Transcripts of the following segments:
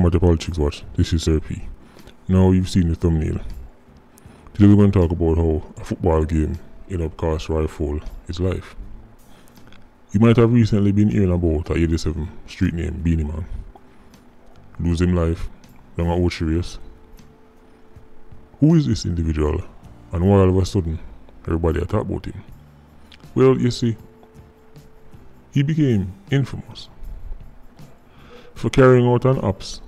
Welcome back to Politics Watch. This is Sir P. Now you've seen the thumbnail. Today we're going to talk about how a football game in upcast rifle his life. You might have recently been hearing about a 87 street name Beenie Man. Lose him life down at Ochi race. Who is this individual and why all of a sudden everybody talk about him? Well, you see, he became infamous for carrying out an ops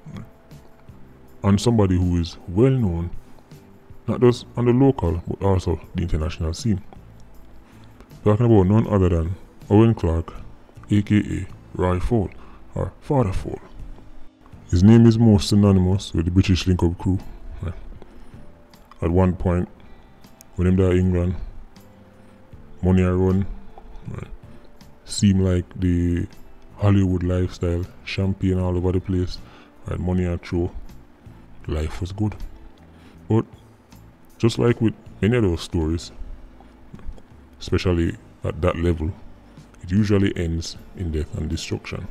on somebody who is well known, not just on the local but also the international scene. Talking about none other than Owen Clark, aka Roy Fall or Father Fall. His name is most synonymous with the British link-up crew. At one point, when him there in England, money I run, seemed like the Hollywood lifestyle, champagne all over the place, money I throw, life was good. But just like with many of those stories, especially at that level, it usually ends in death and destruction.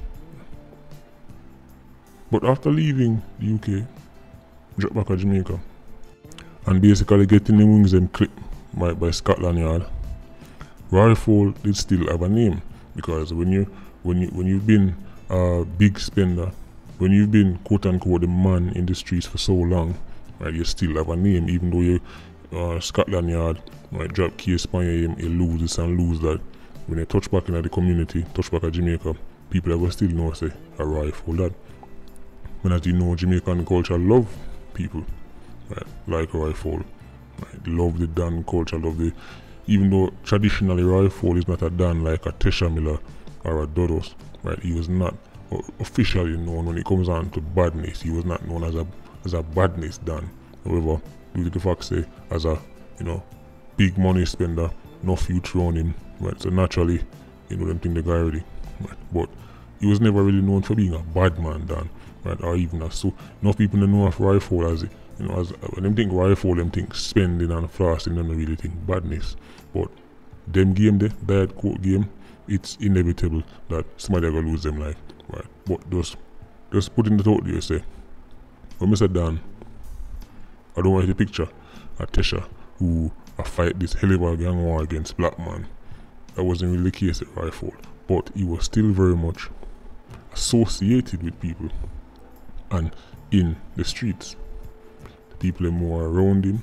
But after leaving the UK, drop back to Jamaica, and basically getting the wings them clipped by Scotland Yard, Roy Fall did still have a name, because when you've been a big spender, when you've been quote unquote the man in the streets for so long, you still have a name, even though you Scotland Yard drop case upon you lose this and lose that. When you touch back in the community, touch back at Jamaica, people ever still know say a Roy Fall that. When as you know, Jamaican culture love people like Roy Fall. Love the Dan culture, love the, even though traditionally Roy Fall is not a Dan like a Tesha Miller or a Dodos, he was not officially known when it comes on to badness. He was not known as a badness Dan. However, due to the fact say as a big money spender, no future on him, so naturally them think the guy already, but he was never really known for being a bad man Dan, or even as so. Enough people don't know of Roy Fall as as when them think Roy Fall, them think spending and flossing, and don't really think badness. But them game there, bad court game, it's inevitable that somebody gonna lose them life, But just putting the out there, say, when Mr. Dan, I don't want to picture a Tesha who fight this hell of a gang war against black man. That wasn't really the case at Roy Fall, but he was still very much associated with people and in the streets. The people more around him.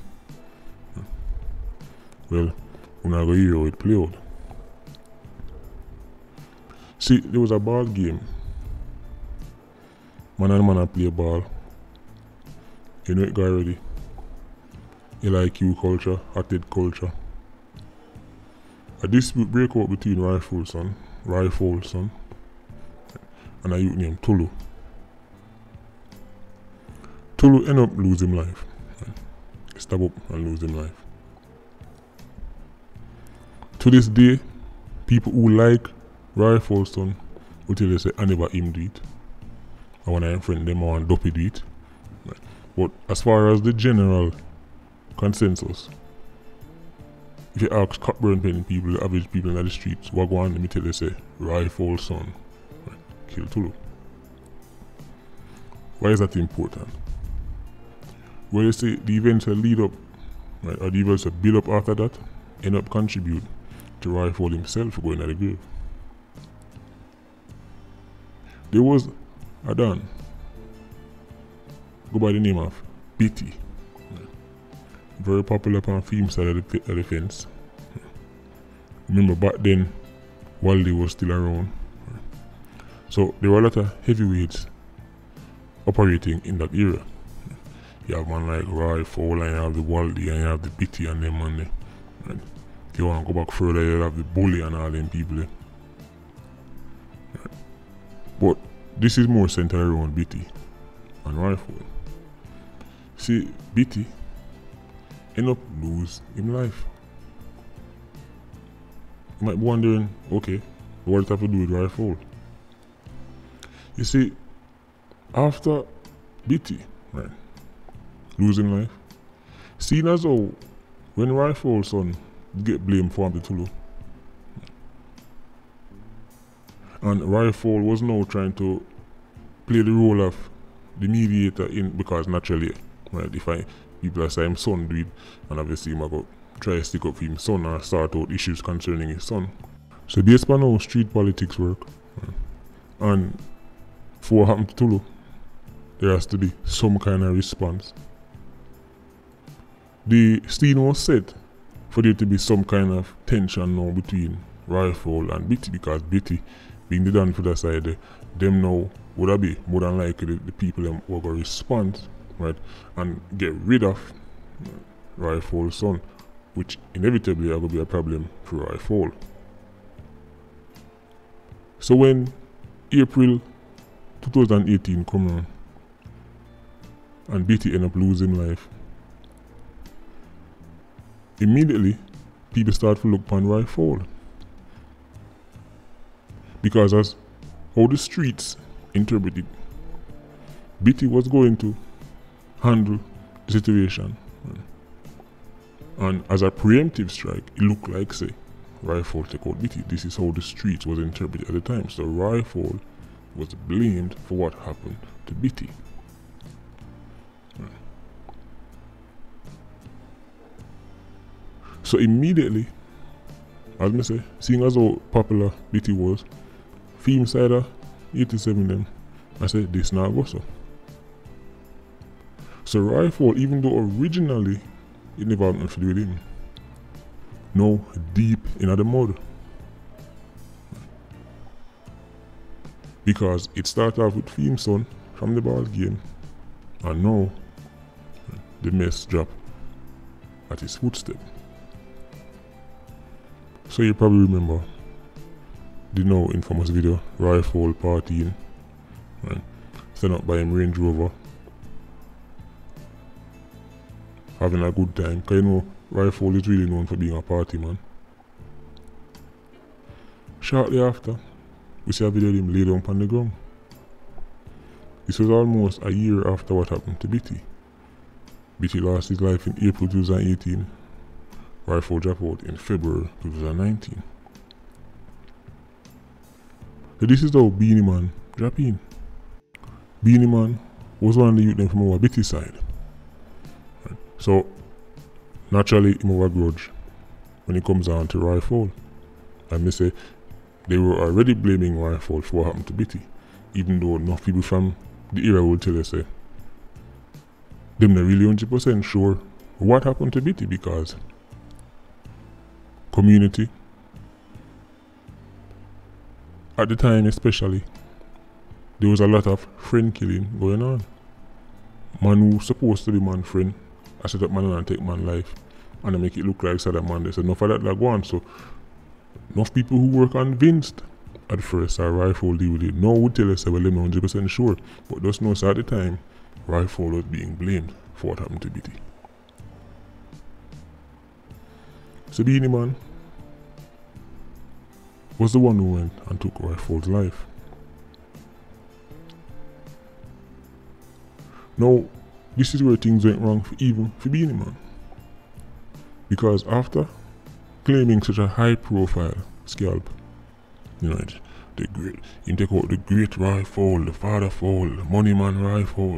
Well, when I go hear how it play out. See, there was a ball game. Man and man play ball. You know it guy already. LIQ culture, hot-head culture. A dispute break out between Roy Fall son, and a youth named Tulu. Tulu end up losing life. Stab up and lose him life. To this day, people who like Roy Fall son will tell you say I never him do it. I want to friend them, I want Duppy do it. But as far as the general consensus, if you ask Cockburn Pen people, the average people in the streets, what go on, let me tell you say Roy Fall son kill Tulu. Why is that important? Well, you see, the events that lead up, or the events that build up after that, end up contribute to Roy Fall himself going to the grave. There was a Dan, go by the name of Bitty, very popular on film side of the fence. Remember back then, Waldy was still around. So there were a lot of heavyweights operating in that era. You have man like Roy Fall, and you have the Waldy, and you have the Bitty and them and if you want to go back further, you have the Bully and all them people. But this is more centered around Bitty and Roy Fall. See, Bitty end up lose in life. You might be wondering, okay, what does it have to do with Roy Fall? You see, after Bitty, losing life, seen as how when Roy Fall son get blamed for the Tulu, and Roy Fall was now trying to play the role of the mediator in, because naturally, right, if people are saying his son do it, and obviously he go try to stick up for his son or start out issues concerning his son. So based on how street politics work, and for what happened to Tulu, there has to be some kind of response. The scene was set for there to be some kind of tension now between Rifle and Bitty, because Bitty, being the done for the side, them now would have be more than likely the people them who are going to respond, right, and get rid of Rifle's son, which inevitably are going to be a problem for Rifle. So when April 2018 come around and Bitty end up losing life, immediately people start to look upon Rifle, because as how the streets interpreted, Bitty was going to handle the situation, and as a preemptive strike, it looked like say Rifle take out Bitty. This is how the streets was interpreted at the time. So Rifle was blamed for what happened to Bitty. So immediately, as I say, seeing as how popular Bitty was, film side of 87 them, I said this now go so. So Rifle, even though originally it never had nothing to do with him, now deep in the mud. Because it started off with Fiend's son from the ball game, and now the mess drop at his footstep. So you probably remember the now infamous video, Rifle partying, right, set up by him Range Rover, having a good time, because you know Rifle is really known for being a party man. Shortly after, we see a video of him lay down on the ground. This was almost a year after what happened to Bitty. Bitty lost his life in April 2018. Rifle dropped out in February 2019. So this is how Beenie Man dropped in. Beenie Man was one of the youth from our Bitty side. Right. So naturally he have a grudge when it comes down to Rifle. And they say they were already blaming Rifle for what happened to Bitty, even though enough people from the area will tell us say them not really 100% sure what happened to Bitty, because community at the time especially, there was a lot of friend killing going on. Man who supposed to be man friend, I set up man and take man life, and I make it look like so that man, they said enough of that go on. So enough people who were convinced at first that Rifle deal with it now would tell us, well, they're not 100% sure, but just know so at the time Rifle was being blamed for what happened to Bitty. So Beenie Man was the one who went and took Rifle's life. Now, this is where things went wrong even for Beenie Man, because after claiming such a high profile scalp, you know, the great, you take out the great Rifle, the father Fall, the money man Rifle.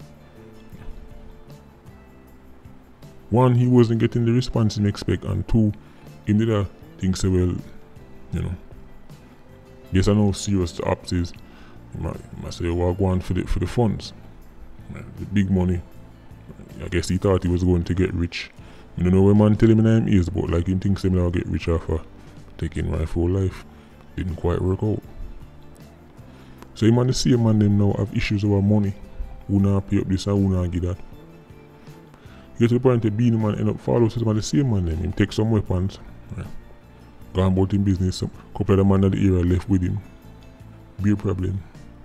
One, he wasn't getting the response he expect, and two, he did a thing say, well, you know, yes, I know serious the ops is, you might say, well, go on for the funds, the big money. I guess he thought he was going to get rich. You don't know where man tell him name is, but like he thinks him now get rich after taking Rifle life. Didn't quite work out. So him and the same man them now have issues over money. Who not pay up this and who not give that. Get to the point that Beenie Man end up follow some of the same man them. Him take some weapons, right, gone about in business, some couple of the man of the area left with him. Be a problem.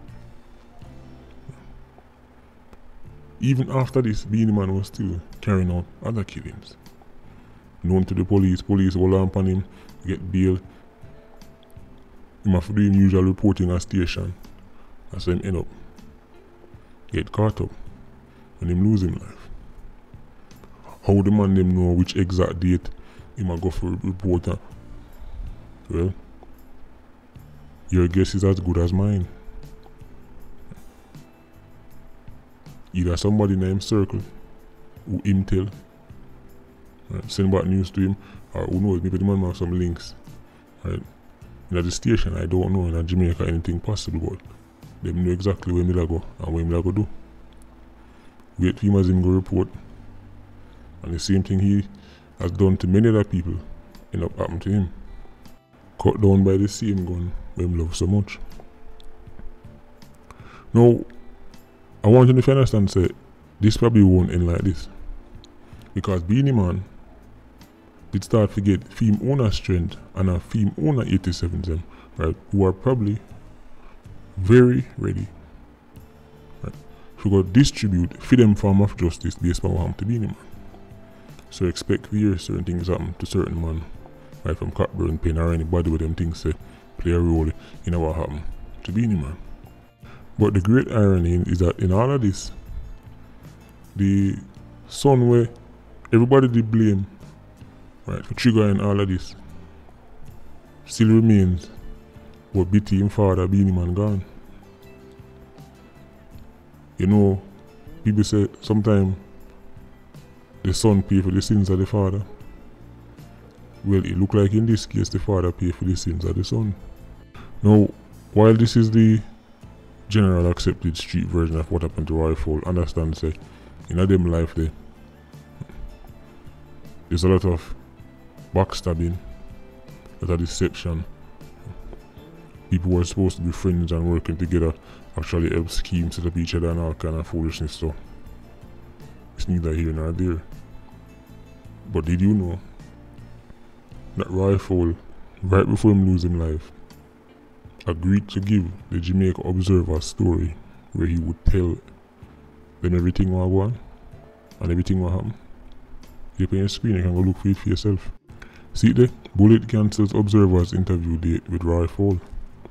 Even after this, Beenie Man was still carrying out other killings. Known to the police hold on upon him, get bail. Him have to do him usual reporting at station. And so him end up get caught up and him lose him life. How the man them know which exact date him a go for report? Well, your guess is as good as mine. either somebody in him circle who him tell, right, send back news to him, or who knows, maybe the man have some links, right? In the station, I don't know in Jamaica anything possible, but them know exactly where me go and where me go do. Wait for him as him go report, and the same thing he has done to many other people end up happening to him. Cut down by the same gun where him love so much. Now, I want you to understand, say, this probably won't end like this. Because Beenie Man did start to get film owner strength and a film owner 87 them, right, who are probably very ready, right, to go distribute for them form of justice based on what happened to Beenie Man. So expect to hear certain things happen to certain man, right, from Cockburn, Pen, or anybody with them things say play a role in what happened to Beenie Man. But the great irony is that in all of this, the son where everybody did blame, right, for triggering all of this, still remains what beat him father Beenie Man gone. You know, people say sometimes the son pay for the sins of the father. Well, it look like in this case the father pay for the sins of the son. Now, while this is the general accepted street version of what happened to Roy Fall, understand, say, in a them life there's a lot of backstabbing, a lot of deception. People who are supposed to be friends and working together actually help scheme set up each other and all kind of foolishness, so it's neither here nor there. But did you know that Roy Fall, right before him losing life, agreed to give the Jamaica Observer a story where he would tell them everything what go on and everything what happened? You put on your screen, you can go look for it for yourself. See there, Bullet cancels Observer's interview date with Roy Fall.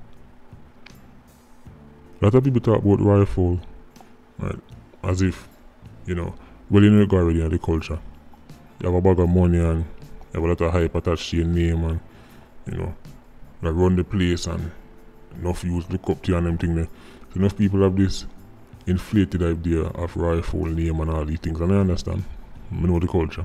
A lot of people talk about Roy Fall, right, as if, you know, well, you know, go already in the culture. You have a bag of money and you have a lot of hype attached to your name, and, you know, that run the place and enough youth look up to you and them thing there. So enough people have this inflated idea of Roy Fall name and all these things, and I understand. I know the culture.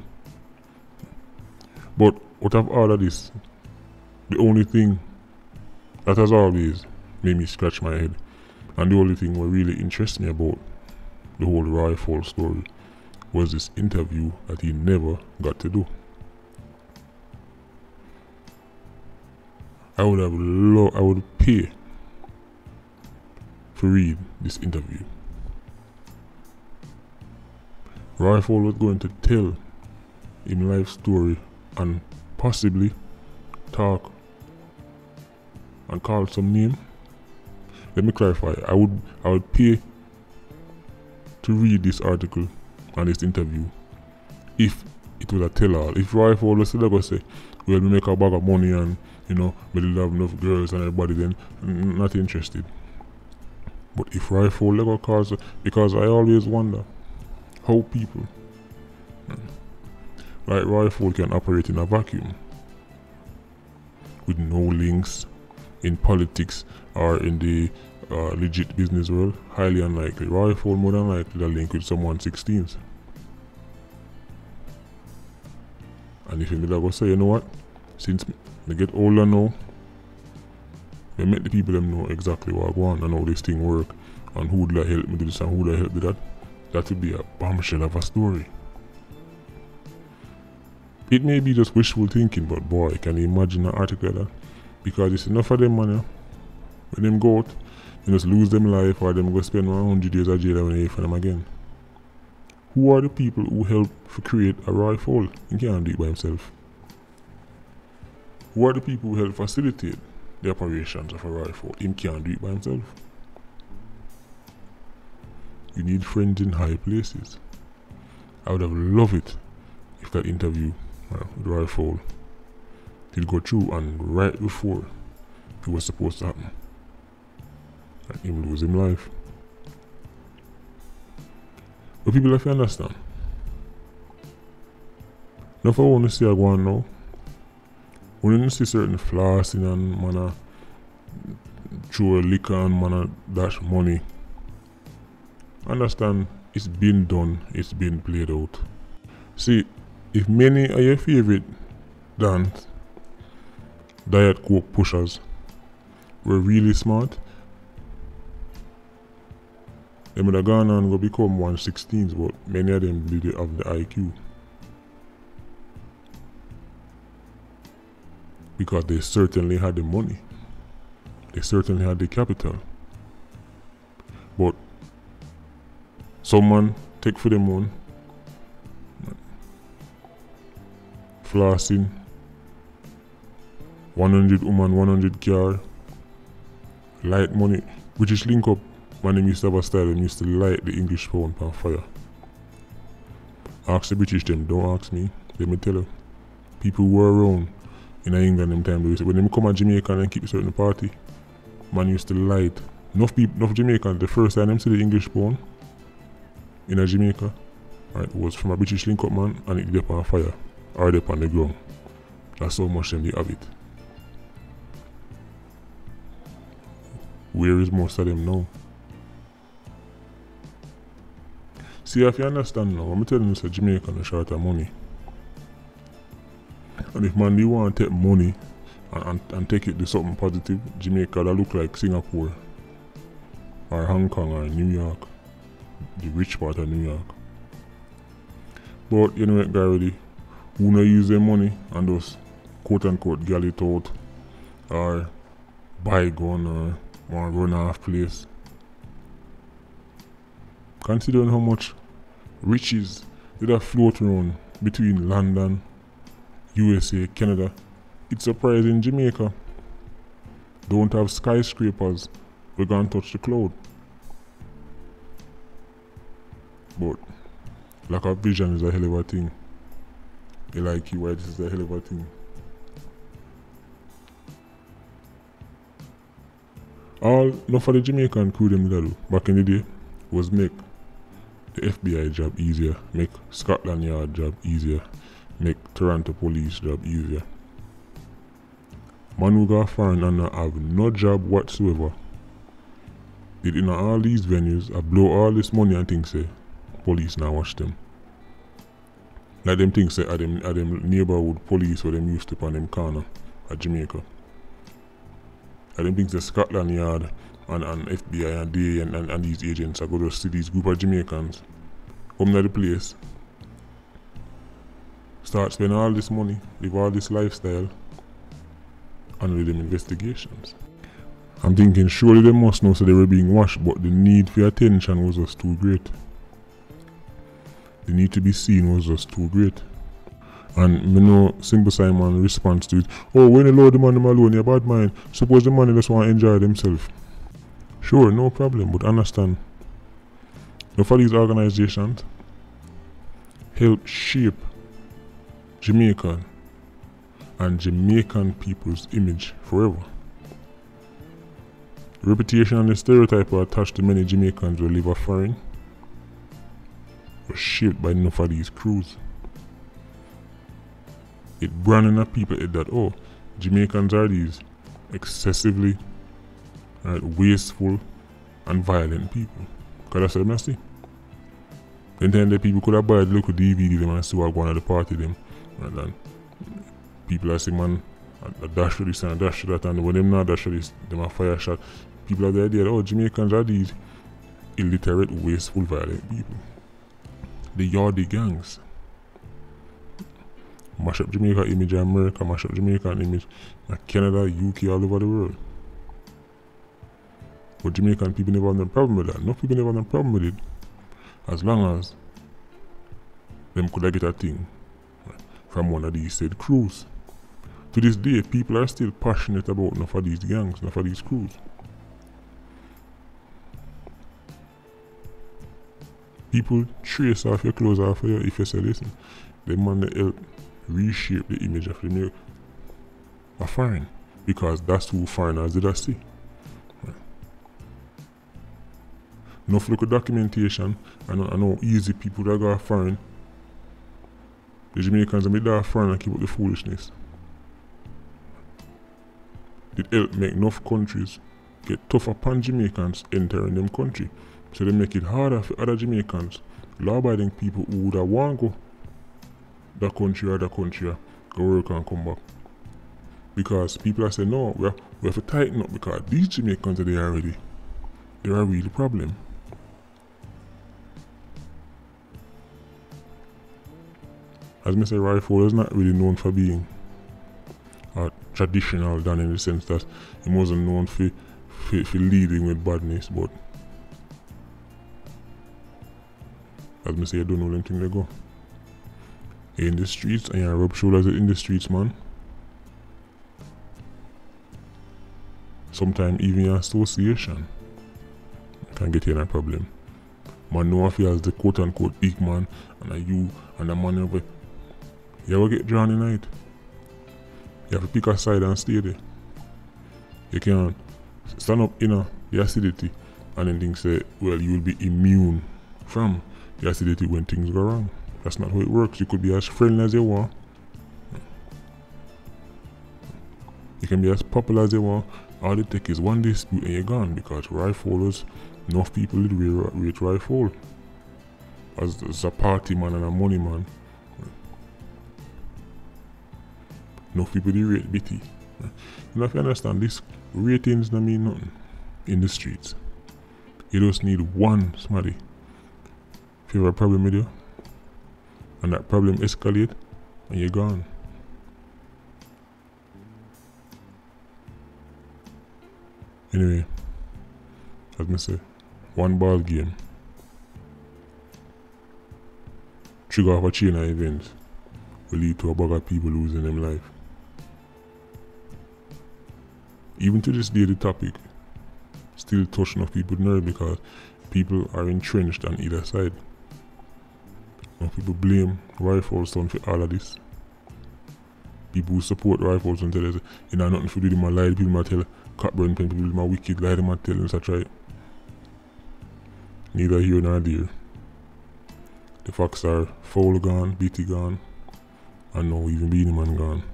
But out of all of this, the only thing that has always made me scratch my head, and the only thing what really interests me about the whole Roy Fall story, was this interview that he never got to do. I would pay to read this interview. Roy Fall was going to tell him life story and possibly talk and call some name. Let me clarify. I would pay to read this article and this interview if it was a tell-all. If Roy Fall was still going to say, well, we make a bag of money and, you know, we love enough girls and everybody, then not interested. But if Roy Fall ever calls, because I always wonder how people like Roy Fall can operate in a vacuum with no links in politics or in the legit business world. Highly unlikely. Roy Fall more than likely to link with someone 16th. And if you go say, you know what, since they get older now, they make the people them know exactly what go on and how this thing work and who would help me do this and who would help me do that. That would be a bombshell of a story. It may be just wishful thinking, but boy, can you imagine an article like that? Because it's enough of them money. When them go out, they just lose them life, or them go spend 100 years of jail when they find them again. Who are the people who help to create a Roy Fall? He can't do it by himself. Who are the people who help facilitate the operations of a Roy Fall? He can't do it by himself. You need friends in high places. I would have loved it if that interview with Roy Fall did go through and right before it was supposed to happen, and him lose him life. But people have to understand. Now if I want to see I go on now, when you see certain flossing and man throw a liquor and man dash money, understand it's been done, it's been played out. See, if many of your favorite dance Diet Coke pushers were really smart, they would have gone on to become 116s, but many of them didn't have the IQ. Because they certainly had the money. They certainly had the capital. But someone take for them on, flossing, 100 woman, 100 car, light money. British link up, when them used to have a style, them used to light the English pound on fire. Ask the British them, don't ask me. Let me tell you. People who were around in England them time, when them come to Jamaica and keep a certain party, man used to light. Enough Jamaicans, the first time them see the English pound in a Jamaica, right, was from a British link up man, and it did on fire, or did on the ground. That's how much them they have it. Where is most of them now? See, if you understand now, I'm telling you that Jamaican is short of money. And if man, you want to take money and take it to something positive, Jamaica that look like Singapore or Hong Kong or New York, the rich part of New York. But you know what, Garrity, who not use their money and just quote unquote gall it out or buy gun or run off place. Considering how much riches did have float around between London, USA, Canada, it's surprising Jamaica don't have skyscrapers we gonna touch the cloud. But lack of vision is a hell of a thing. You like you why this is a hell of a thing. All enough of the Jamaican crew them did do back in the day was make the FBI job easier, make Scotland Yard job easier, make Toronto police job easier. Man who go foreign and have no job whatsoever, did in all these venues, I blow all this money and think say, police now watch them. Like them things say, are them neighborhood police where them used to on them corner at Jamaica. I don't think the Scotland Yard and FBI and DA and these agents are going to see these group of Jamaicans come to the place, start spending all this money, live all this lifestyle, and do them investigations. I'm thinking surely they must know so they were being watched, but the need for attention was just too great. The need to be seen was just too great. And me know Simple Simon response to it, oh, when you load the money alone, you're bad mind. Suppose the money just want to enjoy themselves. Sure, no problem, but understand, enough of these organizations help shape Jamaican and Jamaican people's image forever. The reputation and the stereotype attached to many Jamaicans who live foreign was shaped by enough of these crews. It branding of people that, oh, Jamaicans are these excessively wasteful and violent people. Because that's what I see. Then the people could have bought the local DVD them and see what going at the party them. And then people are saying, man, a dash for this and a dash for that, and when them not dash for this, them a fire shot. People have the idea that, oh, Jamaicans are these illiterate, wasteful, violent people. They are the gangs. Mash up Jamaica image in America, mash up Jamaican image in Canada, UK, all over the world. But Jamaican people never have no problem with that. No people never have no problem with it. As long as them could get a thing from one of these said crews. To this day, people are still passionate about enough of these gangs, enough of these crews. People trace off your clothes off of you if you say, listen, they man they help reshape the image of the a foreign, because that's who foreigners did I see. Right. Enough look at documentation, I know easy people that go foreign. The Jamaicans that are foreign and keep up the foolishness. It help make enough countries get tough upon Jamaicans entering them country. So they make it harder for other Jamaicans, law-abiding people who would have want to go that country or that country, go work and come back. Because people are saying, no, we have to tighten up because these Jamaicans are there already. They're a real problem. As I say, Rifle is not really known for being traditional done in the sense that he wasn't known for leading with badness, but as I say, I don't know them thing they go. In the streets, and you rub shoulders in the streets, man. Sometimes even your association can get you in a problem. Man know if you as the quote unquote big man and you and the man over, you ever get drawn in it. You have to pick a side and stay there. You can't stand up in the acidity and then think say, well, you will be immune from the acidity when things go wrong. That's not how it works. You could be as friendly as you want. You can be as popular as you want. All it takes is one dispute and you're gone, because Rifle's, enough people did rate Rifle as a party man and a money man. Enough people did rate Bitty. You know, if you understand, this ratings don't mean nothing in the streets. You just need one somebody. If you have a problem with you and that problem escalate and you're gone. Anyway, as I say, one ball game trigger off a chain of events will lead to a bag of people losing their life. Even to this day, the topic still touching of people's nerve because people are entrenched on either side. Now people blame Riflestown for all of this. People who support Riflestown tell us, you know, nothing to do with my lie. People might tell Cockburn, people my wicked lie, them might tell them such right. Neither here nor there. The facts are Fowl gone, Bitty gone, and now even Beenie Man gone.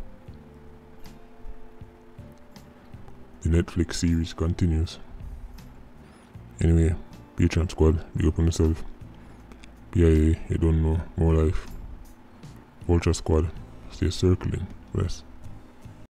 The Netflix series continues. Anyway, Patreon squad, big up on yourself. PIA, you don't know, more life. Vulture squad, stay circling. Bless.